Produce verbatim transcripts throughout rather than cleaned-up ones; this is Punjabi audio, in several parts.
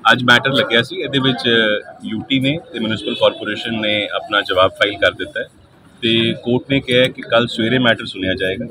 ਅੱਜ ਮੈਟਰ ਲੱਗਿਆ ਸੀ, ਇਹਦੇ ਵਿੱਚ ਯੂਟੀ ਨੇ ਤੇ ਮਿਊਨਿਸਪਲ ਕਾਰਪੋਰੇਸ਼ਨ ਨੇ ਆਪਣਾ ਜਵਾਬ ਫਾਈਲ ਕਰ ਦਿੱਤਾ ਹੈ ਤੇ ਕੋਰਟ ਨੇ ਕਿਹਾ ਕਿ ਕੱਲ ਸਵੇਰੇ ਮੈਟਰ ਸੁਣਿਆ ਜਾਏਗਾ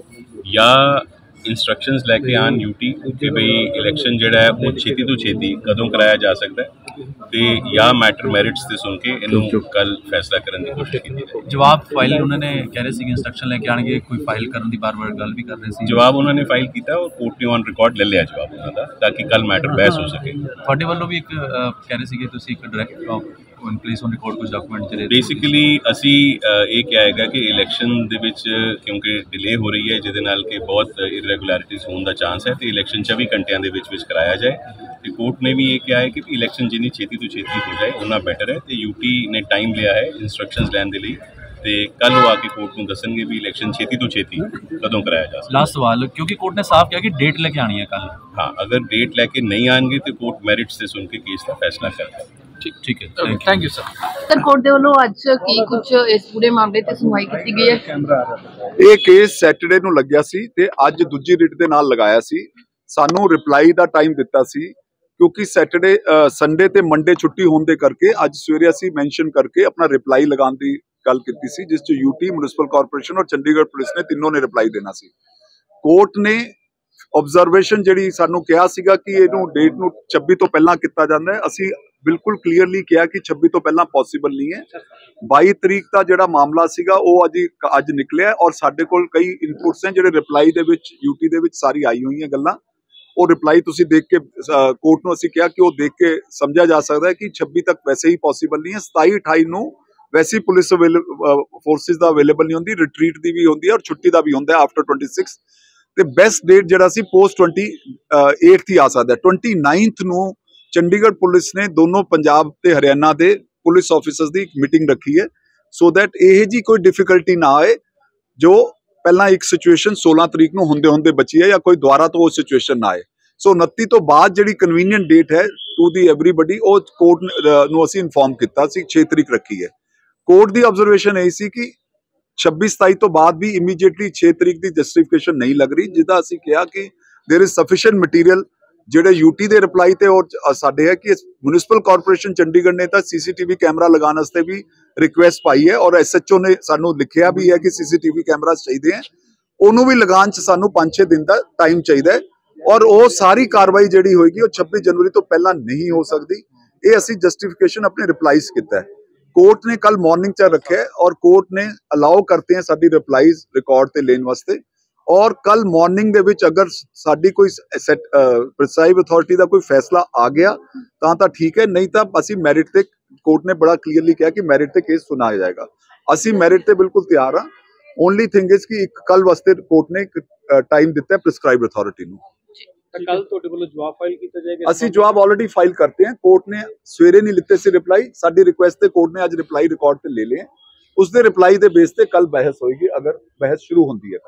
ਜਾਂ ਇੰਸਟਰਕਸ਼ਨਸ ਲੈ ਕੇ ਆਉਣ ਯੂਟੀ ਕਿ ਬਈ ਇਲੈਕਸ਼ਨ ਜਿਹੜਾ ਹੈ ਉਹ ਛੇਤੀ ਤੋਂ ਛੇਤੀ ਕਦੋਂ ਕਰਾਇਆ ਜਾ ਸਕਦਾ ਹੈ ਤੇ ਜਾਂ ਮੈਟਰ ਮੈਰਿਟਸ ਤੇ ਸੁਣ ਕੇ ਇਹਨੂੰ ਕੱਲ ਫੈਸਲਾ ਕਰਨ ਦੀ ਕੋਸ਼ਿਸ਼ ਕੀਤੀ ਜਾਏਗੀ। ਜਵਾਬ ਫਾਈਲ ਉਹਨਾਂ ਨੇ ਕਹਿ ਰਹੇ ਸੀ ਕਿ ਇੰਸਟਰਕਸ਼ਨ ਲੈ ਕੇ ਆਣਗੇ, ਕੋਈ ਫਾਈਲ ਕਰਨ ਦੀ ਬਾਰ-ਬਾਰ ਗੱਲ ਵੀ ਕਰ ਰਹੇ ਸੀ। ਜਵਾਬ ਉਹਨਾਂ ਨੇ ਫਾਈਲ ਕੀਤਾ ਔਰ ਕੋਰਟ ਨੇ ਔਨ ਰਿਕਾਰਡ ਲੈ ਲਿਆ ਜਵਾਬ ਉਹਨਾਂ ਦਾ ਤਾਂ ਕਿ ਕੱਲ ਮੈਟਰ ਬਹਿਸ ਹੋ ਸਕੇ। ਤੁਹਾਡੇ ਵੱਲੋਂ ਵੀ ਇੱਕ ਕਹਿ ਰਹੇ ਸੀ ਕਿ ਤੁਸੀਂ ਇੱਕ direct in place on record ਕੁਝ ਡਾਕੂਮੈਂਟ ਜਿਹੜੇ ਬੇਸਿਕਲੀ ਅਸੀਂ ਇਹ ਕਿਹਾ ਹੈਗਾ ਕਿ ਇਲੈਕਸ਼ਨ ਦੇ ਵਿੱਚ ਕਿਉਂਕਿ ਡਿਲੇ ਹੋ ਰਹੀ ਹੈ ਜਿਹਦੇ ਨਾਲ ਕਿ ਬਹੁਤ ਇਰੈਗੂਲੈਰਿਟੀਜ਼ ਹੋਣ ਦਾ ਚਾਂਸ ਹੈ ਤੇ ਇਲੈਕਸ਼ਨ ਚੌਵੀ ਘੰਟਿਆਂ ਦੇ ਵਿੱਚ ਵਿੱਚ ਕਰਾਇਆ ਜਾਏ ਤੇ ਕੋਰਟ ਨੇ ਵੀ ਇਹ ਕਿਹਾ ਹੈ ਕਿ ਇਲੈਕਸ਼ਨ ਜਿੰਨੀ ਛੇਤੀ ਤੋਂ ਛੇਤੀ ਹੋ ਜਾਏ ਉਨਾ ਬੈਟਰ ਹੈ ਤੇ ਯੂਟੀ ਨੇ ਟਾਈਮ ਲਿਆ ਹੈ ਇੰਸਟਰਕਸ਼ਨਸ ਲੈਣ ਦੇ ਲਈ ਤੇ ਕੱਲ ਉਹ ਆ ਕੇ ਕੋਰਟ ਨੂੰ ਦੱਸਣਗੇ ਵੀ ਇਲੈਕਸ਼ਨ ਛੇਤੀ ਤੋਂ ਛੇਤੀ ਕਦੋਂ ਕਰਾਇਆ ਜਾ ਸਕਦਾ। ਲਾਸਟ ਸਵਾਲ, ਕਿਉਂਕਿ ਕੋਰਟ ਨੇ ਸਾਫ਼ ਕਿਹਾ ਕਿ ਡੇਟ ਲੈ ਕੇ ਆਣੀ ਹੈ ਕੱਲ। ਹਾਂ, ਅਗਰ ਡੇਟ ਲੈ ਕੇ ਨਹੀਂ ਆਣਗੇ ਤੇ ਕੋਰਟ ਮੈਰਿਟ से सुन के केस का फैसला करेगा। ठीक ठीक है, thank you sir. Sir court ਦੇ ਵੱਲੋਂ ਅੱਜ ਕੀ ਕੁਝ ਇਸ ਪੂਰੇ ਮਾਮਲੇ ਤੇ ਸੁਣਵਾਈ ਕੀਤੀ ਗਈ ਹੈ। ਇਹ ਕੇਸ ਸੈਟਰਡੇ ਨੂੰ ਲੱਗਿਆ ਸੀ ਤੇ ਅੱਜ ਦੂਜੀ ਰਿਟ ਦੇ ਨਾਲ ਲਗਾਇਆ ਸੀ। ਸਾਨੂੰ ਰਿਪਲਾਈ ਦਾ ਟਾਈਮ ਦਿੱਤਾ ਸੀ ਕਿਉਂਕਿ ਸੈਟਰਡੇ ਸੰਡੇ ਤੇ ਮੰਡੇ ਛੁੱਟੀ ਹੋਣ ਦੇ ਕਰਕੇ ਅੱਜ ਸਵੇਰੇ ਅਸੀਂ ਮੈਂਸ਼ਨ ਕਰਕੇ ਆਪਣਾ ਰਿਪਲਾਈ ਲਗਾਉਣ ਦੀ ਗੱਲ ਕੀਤੀ ਸੀ ਜਿਸ ਚ ਯੂਟੀ ਮਿਊਨਿਸਪਲ ਕਾਰਪੋਰੇਸ਼ਨ ਔਰ ਚੰਡੀਗੜ੍ਹ ਪੁਲਿਸ ਨੇ ਤਿੰਨੋਂ ਨੇ ਰਿਪਲਾਈ ਦੇਣਾ ਸੀ। ਕੋਰਟ ਨੇ ਆਬਜ਼ਰਵੇਸ਼ਨ ਜਿਹੜੀ ਸਾਨੂੰ ਕਿਹਾ ਸੀਗਾ ਕਿ ਇਹਨੂੰ ਡੇਟ ਨੂੰ ਛੱਬੀ ਤੋਂ ਪਹਿਲਾਂ ਕੀਤਾ ਜਾਂਦਾ ਹੈ, ਅਸੀਂ ਬਿਲਕੁਲ ਕਲੀਅਰਲੀ ਕਿਹਾ ਕਿ ਛੱਬੀ ਤੋਂ ਪਹਿਲਾਂ ਪੋਸੀਬਲ ਨਹੀਂ ਹੈ। ਬਾਈ ਤਰੀਕ ਦਾ ਜਿਹੜਾ ਮਾਮਲਾ ਸੀਗਾ ਉਹ ਅੱਜ ਅੱਜ ਨਿਕਲਿਆ ਔਰ ਸਾਡੇ ਕੋਲ ਕਈ ਇਨਪੁਟਸ ਹਨ ਜਿਹੜੇ ਰਿਪਲਾਈ ਦੇ ਵਿੱਚ ਯੂਟੀ ਦੇ ਵਿੱਚ ਸਾਰੀ ਆਈ ਹੋਈਆਂ ਗੱਲਾਂ। ਉਹ ਰਿਪਲਾਈ ਤੁਸੀਂ ਦੇਖ ਕੇ ਕੋਰਟ ਨੂੰ ਅਸੀਂ ਕਿਹਾ ਕਿ ਉਹ ਦੇਖ ਕੇ ਸਮਝਿਆ ਜਾ ਸਕਦਾ ਹੈ ਕਿ ਛੱਬੀ ਤੱਕ ਵੈਸੇ ਹੀ ਪੋਸੀਬਲ ਨਹੀਂ ਹੈ। ਸਤਾਈ ਅਠਾਈ ਨੂੰ ਵੈਸੇ ਹੀ ਪੁਲਿਸ ਫੋਰਸਿਸ ਦਾ ਅਵੇਲੇਬਲ ਨਹੀਂ ਹੁੰਦੀ, ਰਿਟਰੀਟ ਦੀ ਵੀ ਹੁੰਦੀ ਹੈ ਔਰ ਛੁੱਟੀ ਦਾ ਵੀ ਹੁੰਦਾ ਹੈ ਆਫਟਰ ਛੱਬੀ ਤੇ ਬੈਸਟ ਡੇਟ ਜਿਹੜਾ ਸੀ ਪੋਸਟ ਅਠਾਈ ਹੀ ਆ ਸਕਦਾ ਹੈ। ਉਨੱਤੀ ਨੂੰ ਚੰਡੀਗੜ੍ਹ ਪੁਲਿਸ ਨੇ ਦੋਨੋਂ ਪੰਜਾਬ ਤੇ ਹਰਿਆਣਾ ਦੇ ਪੁਲਿਸ ਆਫੀਸਰਸ ਦੀ ਇੱਕ ਮੀਟਿੰਗ ਰੱਖੀ ਹੈ ਸੋ ਦੈਟ ਇਹ ਜੀ ਕੋਈ ਡਿਫਿਕਲਟੀ ਨਾ ਆਏ ਜੋ ਪਹਿਲਾਂ ਇੱਕ ਸਿਚੁਏਸ਼ਨ ਸੋਲਾਂ ਤਰੀਕ ਨੂੰ ਹੁੰਦੇ ਹੁੰਦੇ ਬਚੀ ਹੈ ਜਾਂ ਕੋਈ ਦੁਬਾਰਾ ਤੋਂ ਉਹ ਸਿਚੁਏਸ਼ਨ ਨਾ ਆਏ। ਸੋ ਉਨੱਤੀ ਤੋਂ ਬਾਅਦ ਜਿਹੜੀ ਕਨਵੀਨੀਅੰਟ ਡੇਟ ਹੈ ਟੂ ਦੀ ਐਵਰੀਬਡੀ ਉਹ ਕੋਰਟ ਨੂੰ ਅਸੀਂ ਇਨਫੋਰਮ ਕੀਤਾ ਸੀ, ਛੇ ਤਰੀਕ ਰੱਖੀ ਹੈ। ਕੋਰਟ ਦੀ ਆਬਜ਼ਰਵੇਸ਼ਨ ਇਹ ਸੀ ਕਿ ਛੱਬੀ ਸਤਾਈ ਤੋਂ ਬਾਅਦ ਵੀ ਇਮੀਡੀਏਟਲੀ ਛੇ ਤਰੀਕ ਦੀ ਜਸਟੀਫਿਕੇਸ਼ਨ ਨਹੀਂ ਲੱਗ ਰਹੀ, ਜਿਹਦਾ ਅਸੀਂ ਕਿਹਾ ਕਿ ਦੇयर इज ਸਫੀਸ਼ੀਐਂਟ ਮਟੀਰੀਅਲ ਜਿਹੜੇ ਯੂਟੀ ਦੇ ਰਿਪਲਾਈ ਤੇ ਔਰ ਸਾਡੇ ਹੈ ਕਿ ਮਿਊਨਿਸਪਲ ਕਾਰਪੋਰੇਸ਼ਨ ਚੰਡੀਗੜ੍ਹ ਨੇ ਤਾਂ ਸੀਸੀਟੀਵੀ ਕੈਮਰਾ ਲਗਾਉਣ ਵਾਸਤੇ ਵੀ ਰਿਕੁਐਸਟ ਪਾਈ ਹੈ ਔਰ ਐਸਐਚਓ ਨੇ ਸਾਨੂੰ ਲਿਖਿਆ ਵੀ ਹੈ ਕਿ ਸੀਸੀਟੀਵੀ ਕੈਮਰਾ ਚਾਹੀਦੇ ਹੈ, ਉਹਨੂੰ ਵੀ ਲਗਾਉਣ ਚ ਸਾਨੂੰ ਪੰਜ ਛੇ ਦਿਨ ਦਾ ਟਾਈਮ ਚਾਹੀਦਾ ਹੈ ਔਰ ਉਹ ਸਾਰੀ ਕਾਰਵਾਈ ਜਿਹੜੀ ਹੋਏਗੀ ਉਹ ਛੱਬੀ ਜਨਵਰੀ ਤੋਂ ਪਹਿਲਾਂ ਨਹੀਂ ਹੋ ਸਕਦੀ। ਇਹ ਅਸੀਂ ਜਸਟੀਫਿਕੇਸ਼ਨ ਆਪਣੇ ਰਿਪਲਾਈਜ਼ ਕੀਤਾ ਹੈ। कोर्ट ने कल मॉर्निंग च रखे और कोर्ट ने अलाउ करते हैं साडी रिप्लाईज रिकॉर्ड ते लेने वास्ते और कल मॉर्निंग दे विच अगर साडी कोई प्रिसाइडिंग अथॉरिटी दा कोई फैसला आ गया तां तां ठीक है, नहीं तां असी मैरिट ते कोर्ट ने बड़ा क्लीयरली कहा कि मैरिट ते केस सुनाया जाएगा। असी मैरिट ते बिल्कुल तैयार हाँ। ओनली थिंग इज कि एक कल वास्ते कोर्ट ने टाइम दिता है प्रिस्क्राइब अथॉरिटी नूं। कल ਤੁਹਾਡੇ ਵੱਲੋਂ ਜਵਾਬ ਫਾਈਲ ਕੀਤਾ ਜਾਏਗਾ। ਅਸੀਂ ਜਵਾਬ ਆਲਰੇਡੀ ਫਾਈਲ ਕਰਤੇ हैं। कोर्ट ने ਸਵੇਰੇ नहीं लिते सी रिप्लाई, साडी रिक्वेस्ट ते कोर्ट ने आज रिप्लाई रिकॉर्ड ते ले लिए। उस दे रिप्लाई दे बेस ते कल बहस होएगी अगर बहस शुरू होंदी है।